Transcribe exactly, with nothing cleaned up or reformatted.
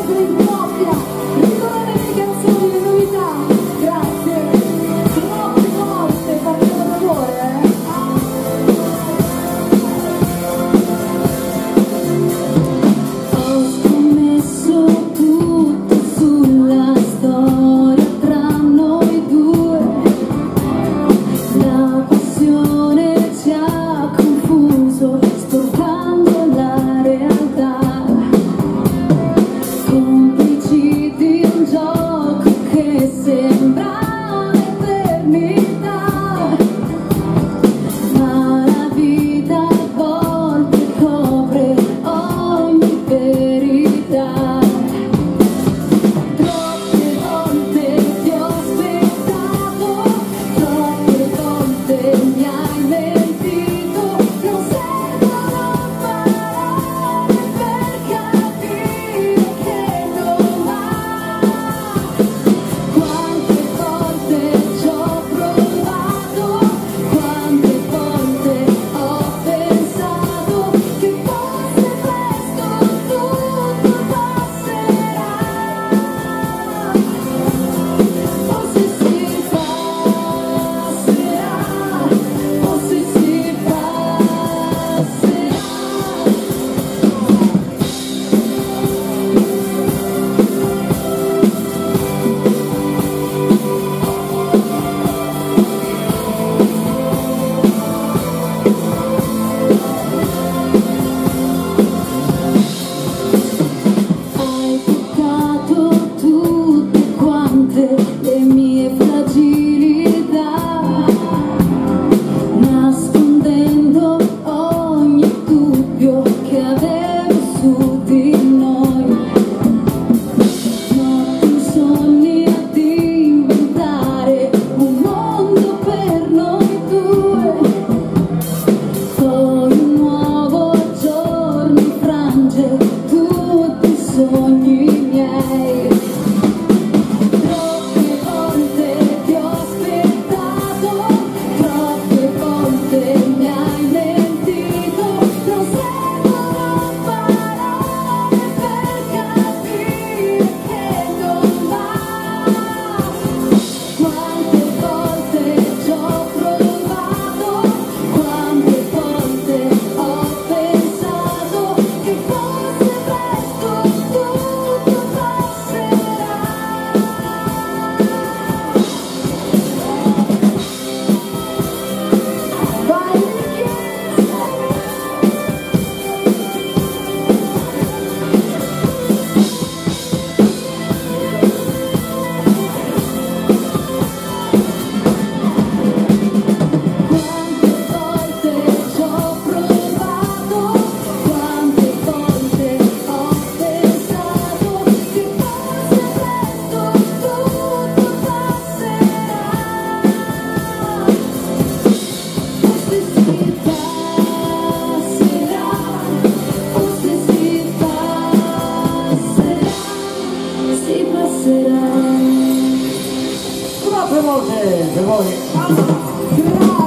essere in coppia, ricordate le canzoni, le novità, grazie, troppe volte parliamo d'amore, eh? Ho scommesso tutto sulla storia tra noi due, la passione ci ha confuso, storpando la realtà, complici di un gioco che sembra un'eternità, ma la vita a volte copre ogni verità. Troppe volte ti ho aspettato, troppe volte mi hai mentito, non servono parole per capire che non va. Quante volte ci ho provato, quante volte ho pensato che fosse presto tutto passerà. Forse si passerà, forse si passerà. Hai toccato tutte quante le mie fragilità, nascondendo ogni dubbio che avevo su di noi. Notti sogni ad inventare un mondo per noi due, poi un nuovo giorno infrange tutti i sogni miei. Troppe volte ti ho aspettato, troppe volte mi hai mentito, non servono parole per capire che non va. Quante volte ci ho provato, quante volte ho pensato che fosse presto tutto passerà. Vai, quante volte ci ho provato, quante volte ho pensato che fosse presto tutto passerà. Forse si passerà, forse si passerà, si passerà. Troppe volte per voi. Ah,